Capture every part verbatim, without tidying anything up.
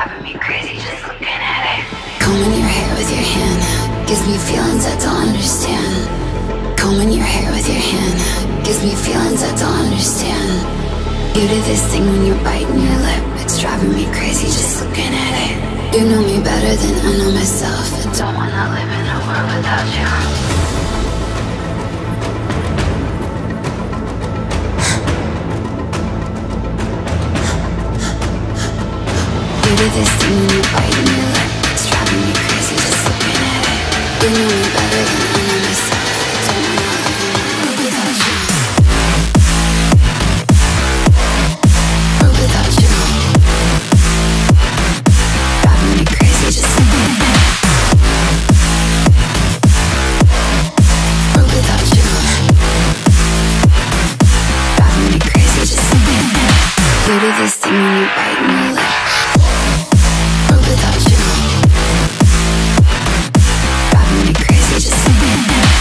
driving me crazy just looking at it. Combing your hair with your hand gives me feelings I don't understand. Combing your hair with your hand gives me feelings I don't understand. You do this thing when you're biting your lip, it's driving me crazy just looking at it. You know me better than I know myself. I don't wanna live in a world without you. You do this thing when you're biting your lip, it's driving me crazy just looking at it. You know me better than I know myself. I don't wanna live in a world without you. World without you. Driving me crazy just looking at it. World without you. Driving me crazy just looking at it. You do this thing when you're biting your lip. Without you, driving me crazy just looking at it.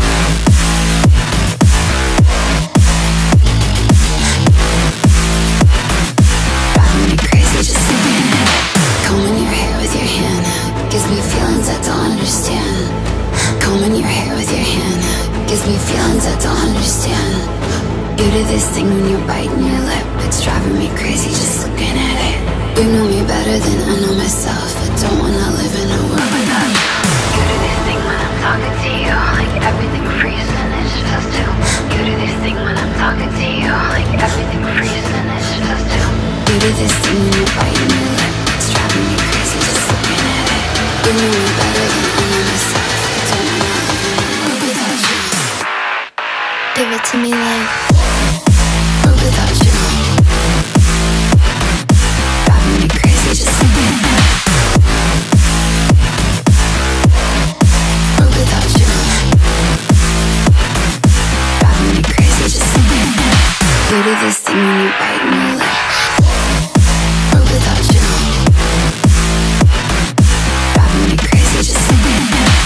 Driving me crazy just looking at it. Combing your hair with your hand gives me feelings I don't understand. Combing your hair with your hand gives me feelings I don't understand. You do this thing when you're biting your lip, it's driving me crazy just looking at it. You know me better than I know myself. I don't wanna live in a world without you. You do this thing when I'm talking to you, like everything freezes and it's just us two. You do this thing when I'm talking to you, like everything freezes and it's just us two. You do this thing when you're biting your lip, it's driving me crazy just looking at it. You know me better than I know myself. I don't wanna live in a world without you. Give it to me like world without you. Driving me crazy just looking at it. World without you. Driving me crazy just looking at it. You do this thing when you're biting your lip. World without you. Driving me crazy just looking at it.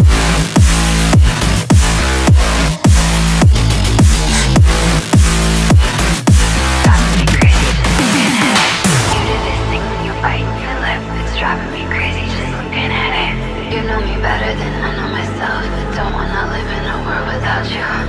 Driving me crazy just looking at it. You do this thing when you're biting your lip. It's driving me crazy just looking at it. You know me better than I know myself. I don't wanna live in a world without you.